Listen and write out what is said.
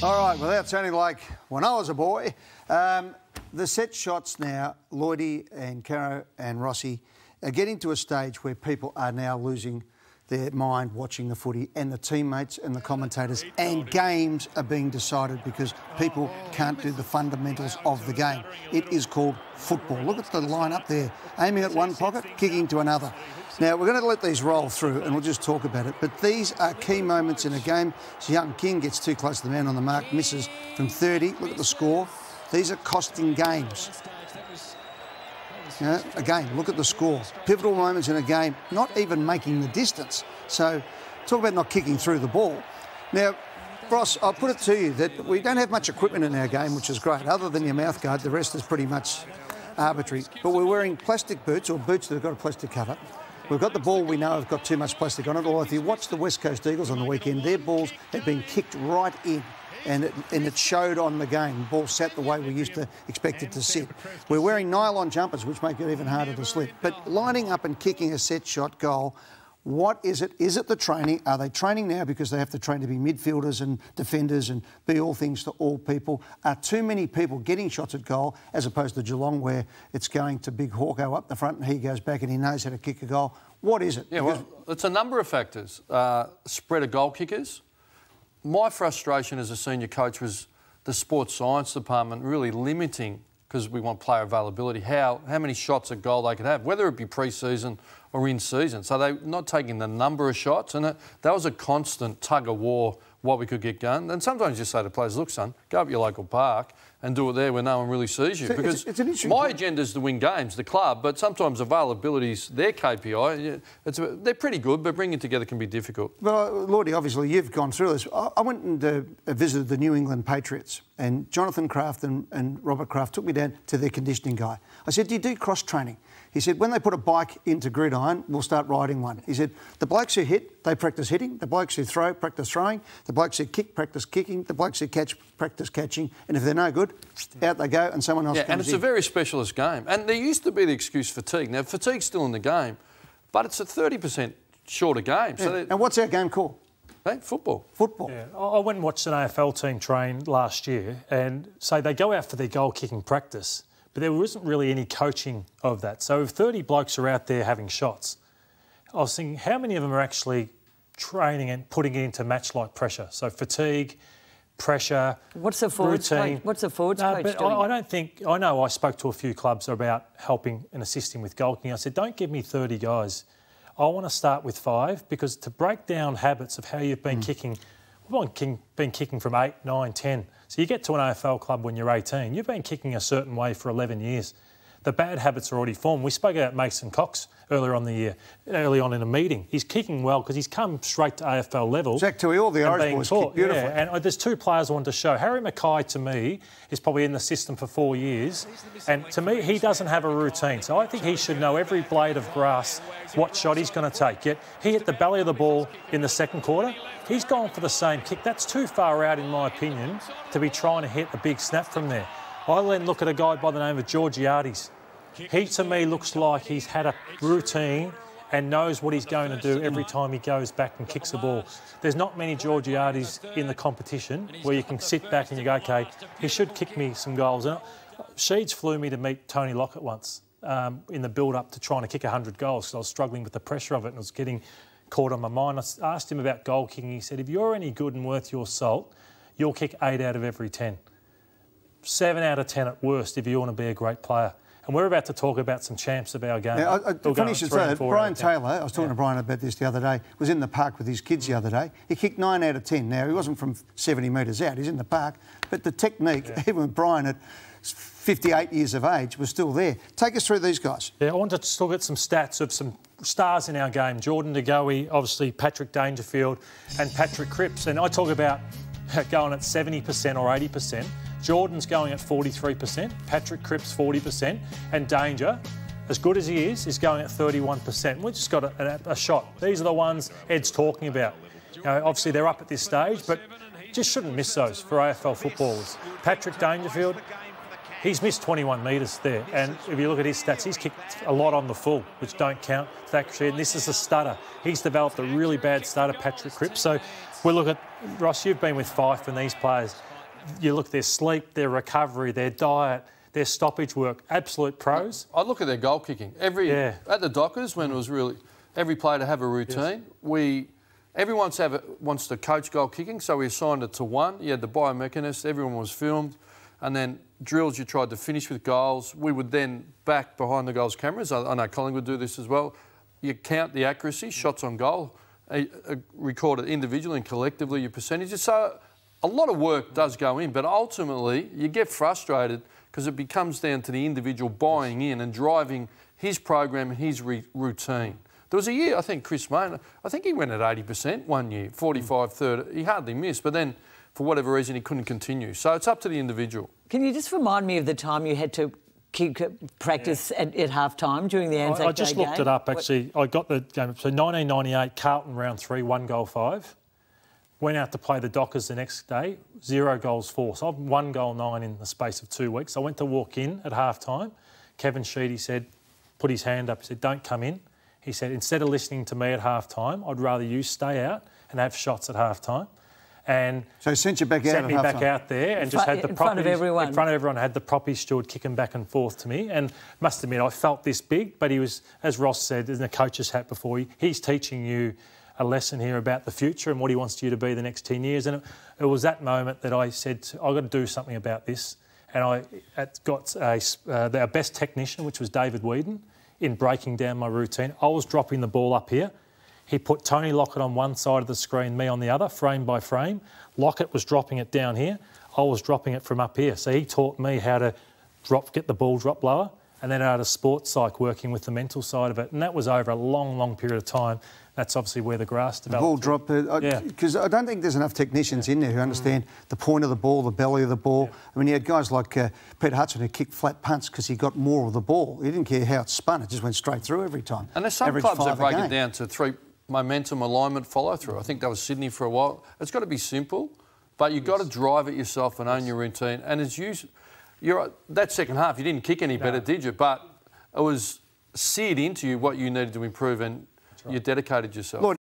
All right, without sounding like when I was a boy, the set shots now, Lloydie and Caro and Rossi, are getting to a stage where people are now losing their mind watching the footy, and the teammates and the commentators, and games are being decided because people can't do the fundamentals of the game. It is called football. Look at the line up there, aiming at one pocket, kicking to another. Now, we're going to let these roll through and we'll just talk about it, but these are key moments in a game. Young King gets too close to the man on the mark, misses from 30. Look at the score. These are costing games. Again, look at the score. Pivotal moments in a game, not even making the distance. So, talk about not kicking through the ball. Now, Ross, I'll put it to you that we don't have much equipment in our game, which is great. Other than your mouth guard, the rest is pretty much arbitrary. But we're wearing plastic boots, or boots that have got a plastic cover. We've got the ball we know have got too much plastic on it. Or if you watch the West Coast Eagles on the weekend, their balls have been kicked right in. And it showed on the game. The ball sat the way we used to expect it to sit. We're wearing nylon jumpers, which make it even harder to slip. But lining up and kicking a set shot goal, what is it? Is it the training? Are they training now because they have to train to be midfielders and defenders and be all things to all people? Are too many people getting shots at goal, as opposed to Geelong, where it's going to Big Hawko up the front and he goes back and he knows how to kick a goal? What is it? Yeah, well, it's a number of factors. Spread of goal kickers. My frustration as a senior coach was the sports science department really limiting, because we want player availability, how many shots at goal they could have, whether it be pre-season or in season. So they're not taking the number of shots, and that was a constant tug of war what we could get going. And sometimes you say to players, look, son, go up your local park and do it there where no one really sees you. So because it's my agenda is to win games, the club, but sometimes availability's their KPI. They're pretty good, but bringing it together can be difficult. Well, Lloydie, obviously you've gone through this. I went and visited the New England Patriots, and Jonathan Kraft and Robert Kraft took me down to their conditioning guy. I said, do you do cross-training? He said, when they put a bike into gridiron, we'll start riding one. He said, the blokes who hit, they practice hitting. The blokes who throw, practice throwing. The blokes who kick, practice kicking. The blokes who catch, practice catching. And if they're no good, out they go and someone else comes in. And it's a very specialist game. And there used to be the excuse fatigue. Now, fatigue's still in the game, but it's a 30% shorter game. Yeah. So and what's our game called? Hey, football. Football. Yeah. I went and watched an AFL team train last year, and so they go out for their goal-kicking practice, but there wasn't really any coaching of that. So if 30 blokes are out there having shots, I was thinking, how many of them are actually training and putting it into match-like pressure? So fatigue, pressure, What's the forwards routine. coach? What's the forwards coach but doing? I don't think... I know I spoke to a few clubs about helping and assisting with goal kicking. I said, don't give me 30 guys. I want to start with 5, because to break down habits of how you've been kicking... We've been kicking from 8, 9, 10. So you get to an AFL club when you're 18, you've been kicking a certain way for 11 years. The bad habits are already formed. We spoke about Mason Cox early on in a meeting. He's kicking well because he's come straight to AFL level. Zach Tui, all the Irish boys kick beautifully. Yeah, and there's 2 players I want to show. Harry Mackay, to me, is probably in the system for 4 years. And to me, he doesn't have a routine. So I think he should know every blade of grass what shot he's going to take. Yet he hit the belly of the ball in the second quarter. He's gone for the same kick. That's too far out, in my opinion, to be trying to hit a big snap from there. I then look at a guy by the name of Georgiades. He, to me, looks like he's had a routine and knows what he's going to do every time he goes back and kicks the ball. There's not many Georgiades in the competition where you can sit back and you go, OK, he should kick me some goals. And Sheeds flew me to meet Tony Lockett once in the build-up to trying to kick 100 goals, because I was struggling with the pressure of it and it was getting caught on my mind. I asked him about goal kicking. He said, if you're any good and worth your salt, you'll kick 8 out of every 10. 7 out of 10 at worst if you want to be a great player. And we're about to talk about some champs of our game. Now, funny you should say that. Brian Taylor, I was talking to Brian about this the other day, was in the park with his kids the other day. He kicked 9 out of 10. Now, he wasn't from 70 metres out. He's in the park. But the technique, even with Brian at 58 years of age, was still there. Take us through these guys. Yeah, I wanted to look at some stats of some stars in our game. Jordan De Goey, obviously Patrick Dangerfield and Patrick Cripps. And I talk about going at 70% or 80%. Jordan's going at 43%, Patrick Cripps 40%, and Danger, as good as he is going at 31%. We've just got a shot. These are the ones Ed's talking about. You know, obviously they're up at this stage, but just shouldn't miss those for AFL footballers. Patrick Dangerfield, he's missed 21 metres there, and if you look at his stats, he's kicked a lot on the full, which don't count. And this is a stutter. He's developed a really bad stutter, Patrick Cripps. So we'll look at, Ross, you've been with Fife and these players. you look at their sleep, their recovery, their diet, their stoppage work, absolute pros. I look at their goal kicking. At the Dockers, when it was really every player to have a routine, everyone wants to coach goal kicking, so we assigned it to one. You had the biomechanist, everyone was filmed, and then drills you tried to finish with goals. We would then back behind the goals cameras. I know Collingwood do this as well. You count the accuracy, shots on goal, record it individually and collectively, your percentages. So a lot of work does go in, but ultimately you get frustrated because it becomes down to the individual buying in and driving his program and his routine. There was a year, I think Chris Mayne, I think he went at 80% one year, 45, 30. He hardly missed, but then for whatever reason he couldn't continue. So it's up to the individual. Can you just remind me of the time you had to practice at half-time during the Anzac Day game? I just looked it up, actually. I got the game. So 1998, Carlton round 3, 1 goal 5. Went out to play the Dockers the next day, 0 goals 4. So I've 1 goal 9 in the space of 2 weeks. I went to walk in at half-time. Kevin Sheedy said, put his hand up, he said, don't come in. He said, instead of listening to me at half-time, I'd rather you stay out and have shots at half-time. And so he sent you back out sent me back out there and just had the in front of everyone. In front of everyone, had the proppy steward kicking back and forth to me. And must admit, I felt this big, but he was, as Ross said, in the coach's hat before, he's teaching you a lesson here about the future and what he wants you to be the next 10 years. And it was that moment that I said, I've got to do something about this. And I got our best technician, which was David Whedon, in breaking down my routine. I was dropping the ball up here. He put Tony Lockett on one side of the screen, me on the other, frame by frame. Lockett was dropping it down here. I was dropping it from up here. So he taught me how to get the ball drop lower, and then out of sports psych, working with the mental side of it. And that was over a long, long period of time. That's obviously where the grass developed. Ball drop, because I don't think there's enough technicians in there who understand the point of the ball, the belly of the ball. I mean, you had guys like Pete Hudson who kicked flat punts because he got more of the ball. He didn't care how it spun; it just went straight through every time. And there's some clubs that break it down to 3 momentum, alignment, follow through. I think that was Sydney for a while. It's got to be simple, but you've got to drive it yourself and own your routine. And it's that second half, you didn't kick any better, did you? But it was seared into you what you needed to improve, and you dedicated yourself.